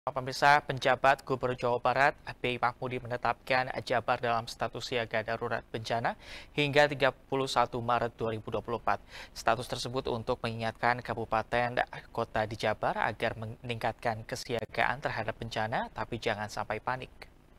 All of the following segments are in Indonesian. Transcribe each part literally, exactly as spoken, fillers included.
Pemirsa, penjabat Gubernur Jawa Barat B. Mahmudi menetapkan Jabar dalam status siaga darurat bencana hingga tiga puluh satu Maret dua ribu dua puluh empat. Status tersebut untuk mengingatkan kabupaten kota di Jabar agar meningkatkan kesiagaan terhadap bencana, tapi jangan sampai panik.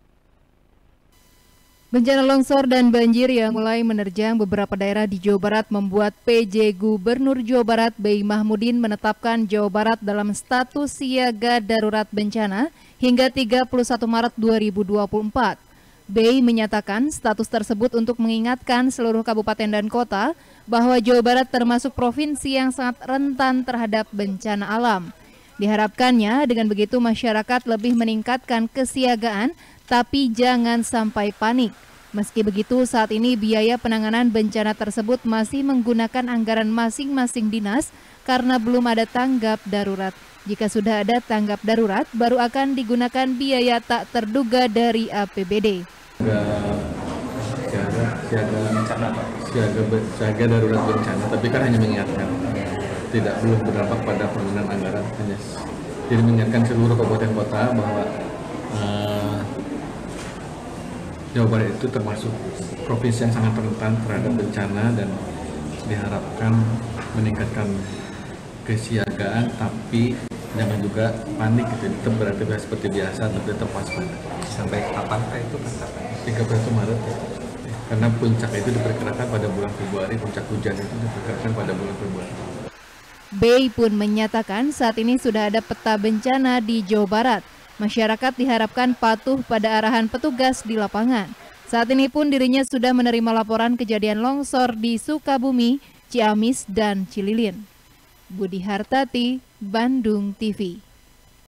Bencana longsor dan banjir yang mulai menerjang beberapa daerah di Jawa Barat membuat P J Gubernur Jawa Barat B. Mahmudin menetapkan Jawa Barat dalam status siaga darurat bencana hingga tiga puluh satu Maret dua ribu dua puluh empat. B. menyatakan status tersebut untuk mengingatkan seluruh kabupaten dan kota bahwa Jawa Barat termasuk provinsi yang sangat rentan terhadap bencana alam. Diharapkannya dengan begitu masyarakat lebih meningkatkan kesiagaan, tapi jangan sampai panik. Meski begitu, saat ini biaya penanganan bencana tersebut masih menggunakan anggaran masing-masing dinas karena belum ada tanggap darurat. Jika sudah ada tanggap darurat, baru akan digunakan biaya tak terduga dari A P B D. Siaga, siaga bencana, siaga, siaga darurat bencana, tapi kan hanya mengingatkan, tidak belum berdampak pada penggunaan anggaran. Hanya jadi mengingatkan seluruh kabupaten kota bahwa uh, Jawa Barat itu termasuk provinsi yang sangat rentan terhadap bencana dan diharapkan meningkatkan kesiagaan, tapi jangan juga panik gitu, tetap beraktivitas seperti biasa, tapi tetap waspada. Sampai kapan Pak itu? tiga puluh satu Maret ya. Karena puncak itu diperkirakan pada bulan Februari, puncak hujan itu diperkirakan pada bulan Februari. B pun menyatakan saat ini sudah ada peta bencana di Jawa Barat. Masyarakat diharapkan patuh pada arahan petugas di lapangan. Saat ini pun dirinya sudah menerima laporan kejadian longsor di Sukabumi, Ciamis, dan Cililin. Budi Hartati, Bandung T V.